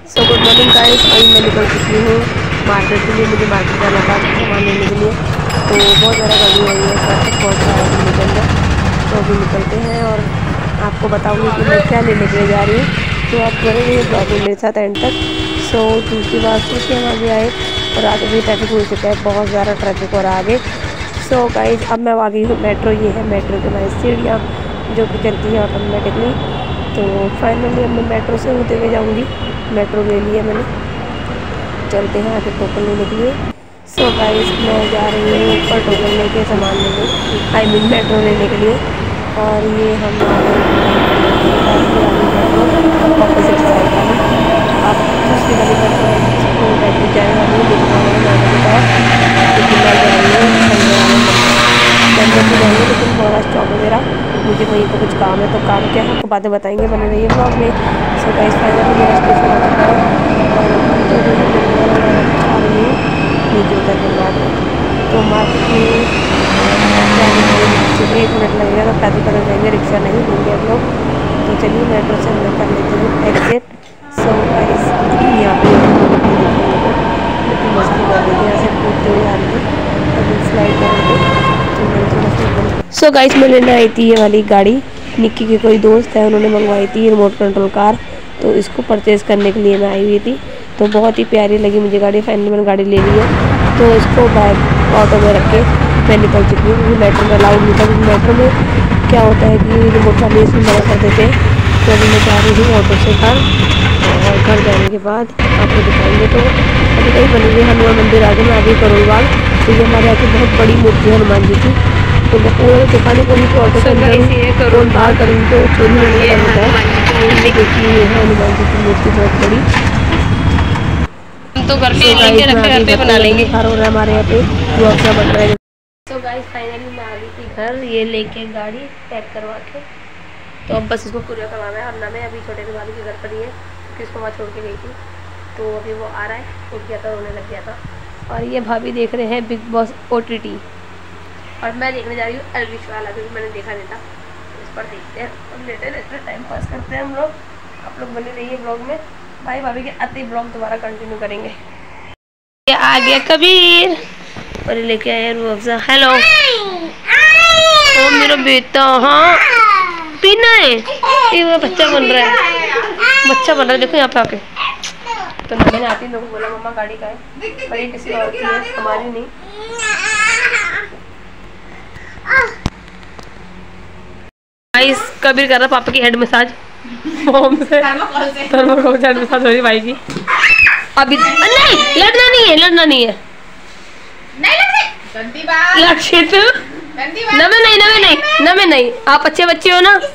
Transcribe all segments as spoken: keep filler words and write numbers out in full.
So good morning guys, अभी मैं निकल चुकी हूँ मार्केट के लिए। मुझे मार्केट जाना था सामान लेने के लिए, तो बहुत ज़्यादा गाड़ी आई है, ट्रैफिक पहुँच रहा है दिल्ली के अंदर। तो अभी निकलते हैं और आपको बताऊँगी कि मैं क्या लेने के लिए जा रही हूँ। तो आप बने रहिए ब्लॉग में मेरे साथ एंड तक। सो दूसरी बात फिर से हम आगे आए और आगे भी ट्रैफिक हो चुका है, बहुत ज़्यादा ट्रैफिक हो रहा है आगे। सो गाइस अब मैं आ गई हूँ मेट्रो। ये है मेट्रो के बाद सीढ़ियाँ जो कि चलती है ऑटोमेटिकली। तो फाइनली अब मैं मेट्रो से होते हुए जाऊँगी। मेट्रो ले लिया मैंने, चलते हैं आगे टोकन लेने के लिए। सो so गाइस मैं जा रही हूँ ऊपर टोकन लेके सामान लेने, आई मीन मेट्रो लेने के लिए। और ये हम ऑपोजिट साइड वाली, आप दूसरी वाली मेट्रो बैठने जाने वाली है, लेकिन मैंने मैंने बताया लेकिन मैं जा रही हूँ संडे को जाऊँगी, लेकिन बहुत स्टॉप है मेरा, मुझे वहीं पर कुछ काम है। तो काम क्या है आपको बातें बताएंगे, बने रहिए ब्लॉग में। सो गाइस फाइनली मेरा स्टेशन आ चुका है और आ रही हूँ नीचे उतर के मार्केट। तो मार्केट में जाने के लिए सिर्फ एक मिनट लगेगा, तो पैदल पैदल जाएंगे, रिक्शा नहीं लेंगे हम लोग। तो चलिए मेट्रो से हम लोग कर लेते हैं एग्जिट। सो गाइस यहाँ पे लेकिन मस्ती कर रही थी, यहाँ से कूदते हुए आ रही थी, अभी स्लाइड कर रहे थे तो मैंने थोड़ा सा। सो गाइस मैं लेने आई थी ये वाली गाड़ी, निक्की के कोई दोस्त है उन्होंने मंगवाई थी रिमोट कंट्रोल कार, तो इसको परचेज़ करने के लिए मैं आई हुई थी। तो बहुत ही प्यारी लगी मुझे गाड़ी, फाइनली मैंने गाड़ी ले ली है। तो इसको बैग ऑटो में रख के मैं निकल चुकी हूँ, क्योंकि मेट्रो में अलाउड नहीं था। क्योंकि मेट्रो में क्या होता है कि रिमोट वाले इसमें मना कर देते हैं। तो अभी मैं जा रही हूँ ऑटो से घर, और घर जाने के बाद आपको दिखाएंगे। तो अभी कहीं बनी हुई हनुमान मंदिर आगे में, आगे करोल बाग। तो ये हमारे यहाँ की बहुत बड़ी मूर्ति है हनुमान जी की, तो मैं पूरा दिखाने को नहीं, तो ऑटो के अंदर कौन बाहर करूँगी तो चोरी होने का होता है। देखिए ये है हनुमान जी की मूर्ति बहुत बड़ी, तो घर पे लेके रखे, घर पे बना लेंगे। घर हो रहा है हमारे यहाँ पे मुआवजा बन रहा है। तो गाइस फाइनली मैं आ गई थी घर, ये लेके गाड़ी पैक करवा के। तो अब बस इसको कुरियर करवाना है, और ना मैं अभी छोटे से भाभी के घर पर ही है, क्योंकि इसको वहाँ छोड़ के गई थी। तो अभी वो आ रहा है, उठ गया था, रोने लग गया था। और ये भाभी देख रहे हैं Bigg Boss O T T, और मैं देखने जा रही हूँ एल्विश वाला, क्योंकि मैंने देखा नहीं था। इस पर देखते हैं और लेटे लेटे टाइम पास करते हैं हम लोग। आप लोग बने रहिए ब्लॉग में, भाई भाभी के आते ही ब्लॉग दोबारा कंटिन्यू करेंगे। ये आ गया कबीर और लेके आया रूअफ़ज़ा। हेलो ओ मेरा बेटा, हाँ पीना है, ये वो बच्चा बन रहा है, बच्चा बन रहा है, देखो यहाँ पे आके। तो मैंने आती लोगों को बोला मम्मा गाड़ी का है, पर ये किसी और की है, हमारी नहीं। गाइस कबीर कर रहा पापा की हेड मसाज, मोम से थर्मोकोल से हेड मसाज हो रही भाई की। अभी नहीं लड़ना नहीं है, लड़ना नहीं है, लक्षित नवे नहीं नवे नहीं नवे नहीं, आप अच्छे बच्चे हो ना।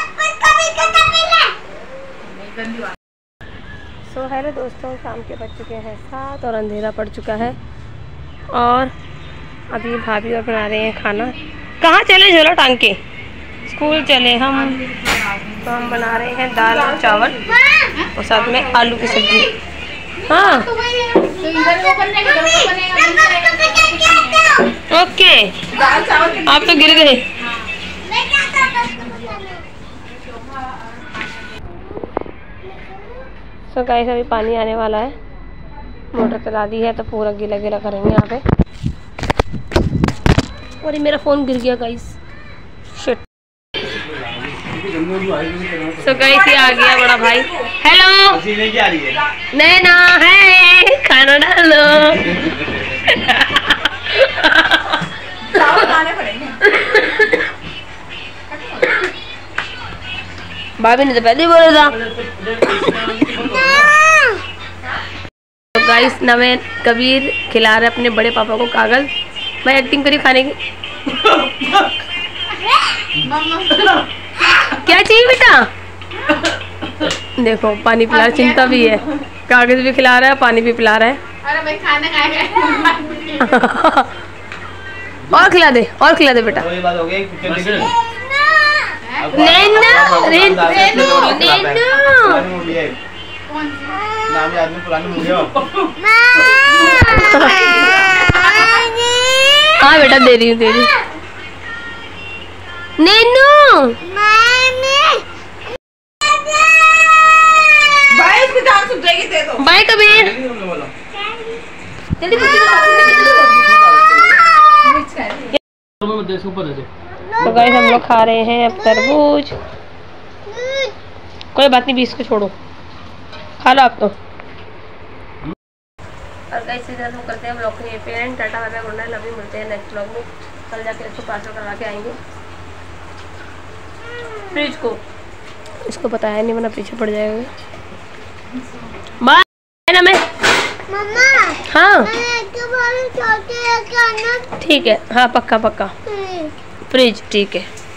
सो हेलो दोस्तों, शाम के बज चुके हैं सात और अंधेरा पड़ चुका है, और अभी भाभी और बना रहे हैं खाना। कहाँ चले झोला टांग के, स्कूल चले हम। तो हम बना रहे हैं दाल और चावल और साथ में आलू की सब्जी। हाँ ओके, आप तो गिर गए। सो गाइस अभी पानी आने वाला है, मोटर चला दी है, तो पूरा गीला गीला करेंगे यहाँ पे। और ये मेरा फ़ोन गिर गया गाइस, शिट। सो गाइस ये आ गया बड़ा भाई। हेलो नैना है, खाना डालो। भाभी ने तो पहले ही बोला था। तो गाइस नवे कबीर खिला रहे अपने बड़े पापा को कागज। मैं एक्टिंग करी खाने की। क्या चाहिए बेटा, देखो पानी पिला, चिंता भी है, कागज भी खिला रहा है, पानी भी पिला रहा है। अरे भाई खाना खाएगा। और खिला दे, और खिला दे बेटा। ये बात हो गई, नैना रेनू रेनू नाम याद में पुरानी मूवी हो। हाँ बेटा दे रही हूँ, दे रही हूँ। नैनू भाई इसकी जान सुन जाएगी। बाय कबीर। तो गाइस हम लोग खा रहे हैं अब तरबूज। कोई बात नहीं, बीस को छोड़ो, खा लो आप तो। और गाइस इधर हम करते हैं ब्लॉग के पे and tata bye bye good night, love you. मिलते हैं नेक्स्ट ब्लॉग में। कल जाके इसको पार्सल करवा के आएंगे फ्रिज को, इसको बताया नहीं वरना पीछे पड़ जाएगा। बाय ना मैं मम्मा। हाँ ठीक है, हाँ पक्का पक्का फ्रिज, ठीक है।